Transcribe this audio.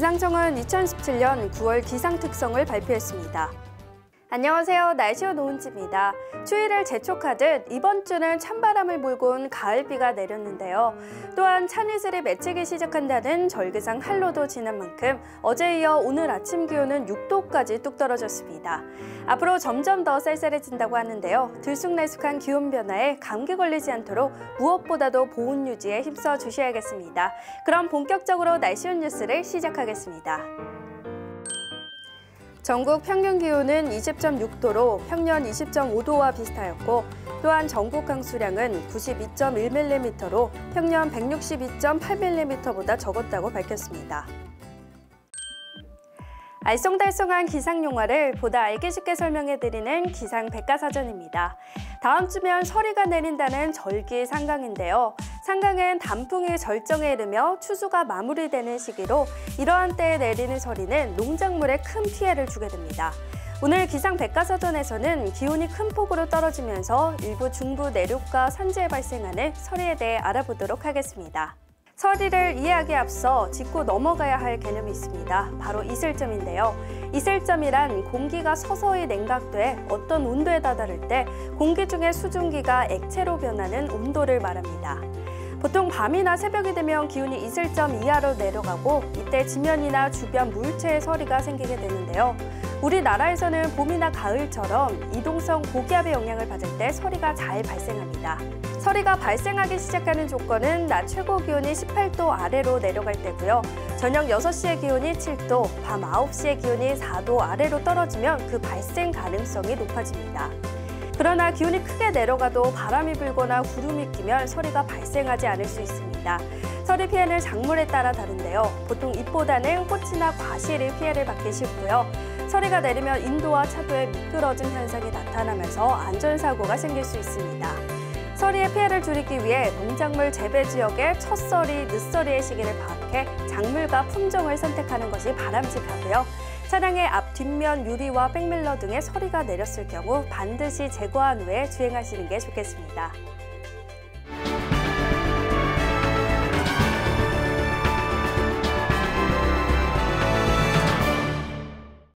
기상청은 2017년 9월 기상 특성을 발표했습니다. 안녕하세요. 날씨와 노은지입니다. 추위를 재촉하듯 이번 주는 찬바람을 몰고 온 가을비가 내렸는데요. 또한 찬이슬이 맺히기 시작한다는 절기상 한로도 지난 만큼 어제에 이어 오늘 아침 기온은 6도까지 뚝 떨어졌습니다. 앞으로 점점 더 쌀쌀해진다고 하는데요. 들쑥날쑥한 기온 변화에 감기 걸리지 않도록 무엇보다도 보온 유지에 힘써 주셔야겠습니다. 그럼 본격적으로 날씨온 뉴스를 시작하겠습니다. 전국 평균 기온은 20.6도로 평년 20.5도와 비슷하였고, 또한 전국 강수량은 92.1mm로 평년 162.8mm보다 적었다고 밝혔습니다. 알쏭달쏭한 기상용화를 보다 알기 쉽게 설명해드리는 기상백과사전입니다. 다음 주면 서리가 내린다는 절기 상강인데요. 상강은 단풍이 절정에 이르며 추수가 마무리되는 시기로 이러한 때에 내리는 서리는 농작물에 큰 피해를 주게 됩니다. 오늘 기상백과사전에서는 기온이 큰 폭으로 떨어지면서 일부 중부 내륙과 산지에 발생하는 서리에 대해 알아보도록 하겠습니다. 서리를 이해하기에 앞서 짚고 넘어가야 할 개념이 있습니다. 바로 이슬점인데요. 이슬점이란 공기가 서서히 냉각돼 어떤 온도에 다다를 때 공기 중에 수증기가 액체로 변하는 온도를 말합니다. 보통 밤이나 새벽이 되면 기온이 이슬점 이하로 내려가고 이때 지면이나 주변 물체에 서리가 생기게 되는데요. 우리나라에서는 봄이나 가을처럼 이동성 고기압의 영향을 받을 때 서리가 잘 발생합니다. 서리가 발생하기 시작하는 조건은 낮 최고 기온이 18도 아래로 내려갈 때고요. 저녁 6시의 기온이 7도, 밤 9시의 기온이 4도 아래로 떨어지면 그 발생 가능성이 높아집니다. 그러나 기온이 크게 내려가도 바람이 불거나 구름이 끼면 서리가 발생하지 않을 수 있습니다. 서리 피해는 작물에 따라 다른데요. 보통 잎보다는 꽃이나 과실이 피해를 받기 쉽고요. 서리가 내리면 인도와 차도에 미끄러진 현상이 나타나면서 안전사고가 생길 수 있습니다. 서리의 피해를 줄이기 위해 농작물 재배 지역에 첫서리, 늦서리의 시기를 파악해 작물과 품종을 선택하는 것이 바람직하고요. 차량의 앞, 뒷면 유리와 백밀러 등에 서리가 내렸을 경우 반드시 제거한 후에 주행하시는 게 좋겠습니다.